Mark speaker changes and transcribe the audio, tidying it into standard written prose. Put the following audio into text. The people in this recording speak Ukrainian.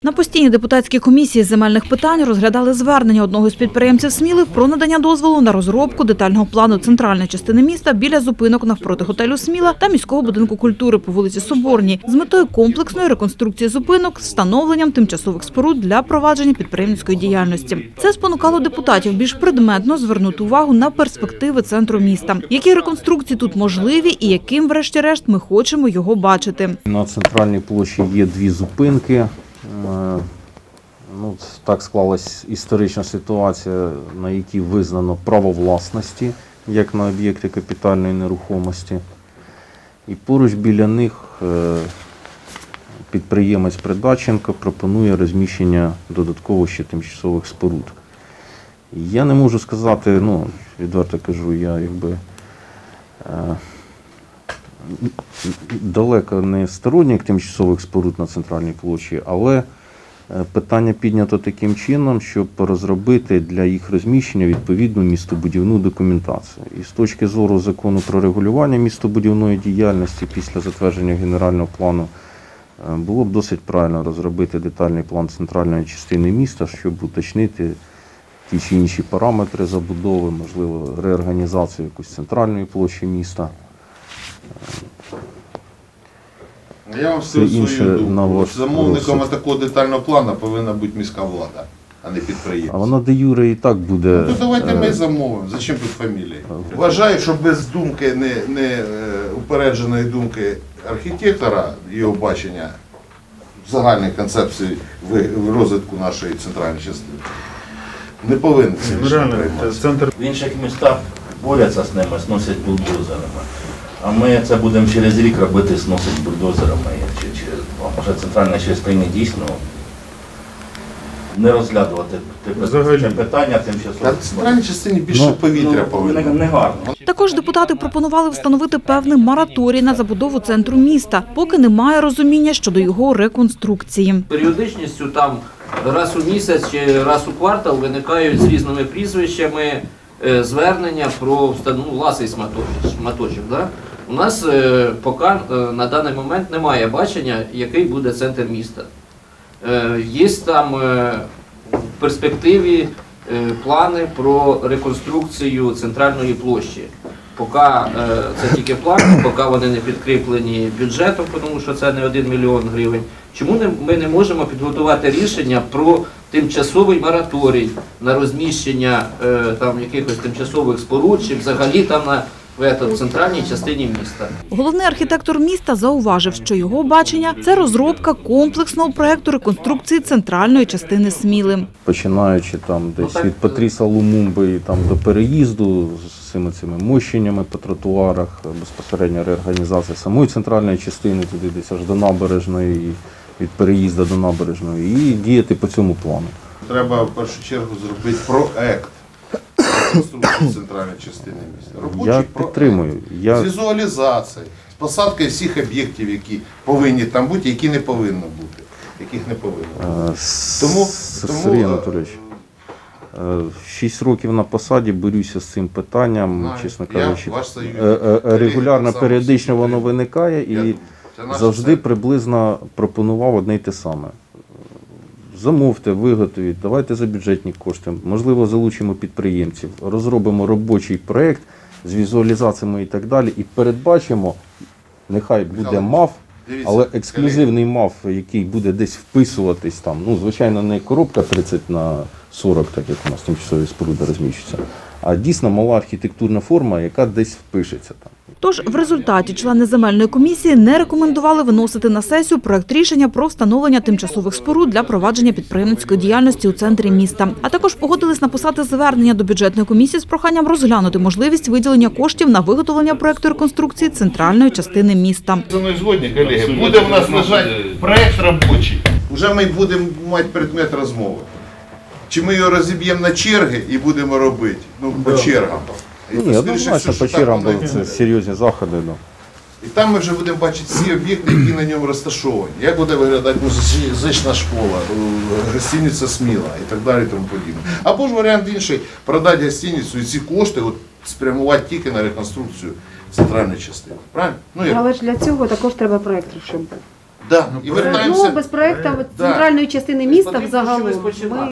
Speaker 1: На постійній депутатській комісії з земельних питань розглядали звернення одного з підприємців Сміли про надання дозволу на розробку детального плану центральної частини міста біля зупинок навпроти готелю «Сміла» та міського будинку культури по вулиці Соборній з метою комплексної реконструкції зупинок з встановленням тимчасових споруд для провадження підприємницької діяльності. Це спонукало депутатів більш предметно звернути увагу на перспективи центру міста. Які реконструкції тут можливі і яким, врешті-решт, ми хочемо його бачити.
Speaker 2: На центральній площі є дві зупинки. Так склалась історична ситуація, на якій визнано право власності, як на об'єкти капітальної нерухомості. І поруч біля них підприємець Придаченко пропонує розміщення додатково ще тимчасових споруд. Я не можу сказати, відверто кажу, я далеко не сторонник тимчасових споруд на центральній площі, але питання піднято таким чином, щоб розробити для їх розміщення відповідну містобудівну документацію. І з точки зору закону про регулювання містобудівної діяльності після затвердження генерального плану було б досить правильно розробити детальний план центральної частини міста, щоб уточнити ті чи інші параметри забудови, можливо, реорганізацію якоїсь центральної площі міста.
Speaker 3: Я вам скажу свою думку. Замовником такого детального плану повинна бути міська влада, а не підприємство.
Speaker 2: А вона де юре і так буде...
Speaker 3: Ну давайте ми замовимо. Зачем тут фамілії? Вважаю, що без думки, не упередженої думки архітектора, його бачення загальної концепції в розвитку нашої центральної частини, не повинен це рішення прийматися.
Speaker 4: В інших містах борються з ними, сносять бульдозерами. А ми це будемо через рік робити, сносить бульдозерами. Може центральна частина дійсно не розглядувати це питання тимчасово.
Speaker 3: В центральній частині більше повітря повинно.
Speaker 4: Не гарно.
Speaker 1: Також депутати пропонували встановити певний мораторій на забудову центру міста, поки немає розуміння щодо його реконструкції.
Speaker 5: Періодичністю там раз у місяць чи раз у квартал виникають з різними прізвищами звернення про власний шматочок. Да? У нас поки на даний момент немає бачення, який буде центр міста. Є там в перспективі плани про реконструкцію центральної площі. Поки це тільки плани, поки вони не підкріплені бюджетом, тому що це не 1 мільйон гривень. Чому ми не можемо підготувати рішення про тимчасовий мораторій на розміщення якихось тимчасових споруд, чи взагалі там в центральній частині міста?
Speaker 1: Головний архітектор міста зауважив, що його бачення – це розробка комплексного проєкту реконструкції центральної частини Сміли.
Speaker 2: Починаючи десь від Патріса Лумумби до переїзду з цими мощеннями по тротуарах, безпосередньо реорганізація самої центральної частини, туди десь аж до набережної, від переїзду до набережної, і діяти по цьому плану.
Speaker 3: Треба в першу чергу зробити проект реконструкції центральної частини міста.
Speaker 2: Я підтримую.
Speaker 3: З візуалізацією, з посадкою всіх об'єктів, які повинні там бути, які не повинно бути, яких не повинно бути.
Speaker 2: Сергій Анатолійович, 6 років на посаді борюся з цим питанням, чесно кажучи. Регулярно, періодично воно виникає і завжди приблизно пропонував одне й те саме. Замовте, виготовіть, давайте за бюджетні кошти, можливо, залучимо підприємців, розробимо робочий проєкт з візуалізаціями і так далі, і передбачимо, нехай буде МАФ, але ексклюзивний МАФ, який буде десь вписуватись там, звичайно, не коробка 30×40, так як у нас тимчасові споруди розміщуються, а дійсно мала архітектурна форма, яка десь впишеться там.
Speaker 1: Тож в результаті члени земельної комісії не рекомендували виносити на сесію проект рішення про встановлення тимчасових споруд для провадження підприємницької діяльності у центрі міста. А також погодились написати звернення до бюджетної комісії з проханням розглянути можливість виділення коштів на виготовлення проекту реконструкції центральної частини міста.
Speaker 3: Зі мною згодні, колеги, буде в нас лежати проект робочий. Вже ми будемо мати предмет розмови. Чи ми його розіб'ємо на черги і будемо робити, по чергам.
Speaker 2: Ні, однозначно по чергам будуть серйозні заходи.
Speaker 3: І там ми вже будемо бачити всі об'єкти, які на ньому розташовані. Як буде виглядати музична школа, гостиниця «Сміла» і так далі, і тому подібне. Або ж варіант інший – продати гостиницю і ці кошти спрямувати тільки на реконструкцію центральної частини. Правильно?
Speaker 6: Але ж для цього також треба проєкт, щоб
Speaker 3: Да. І
Speaker 6: Ну,
Speaker 3: вертаємося.
Speaker 6: без проекту центральної частини міста
Speaker 5: Потрібно
Speaker 6: взагалом.
Speaker 5: чимось починати.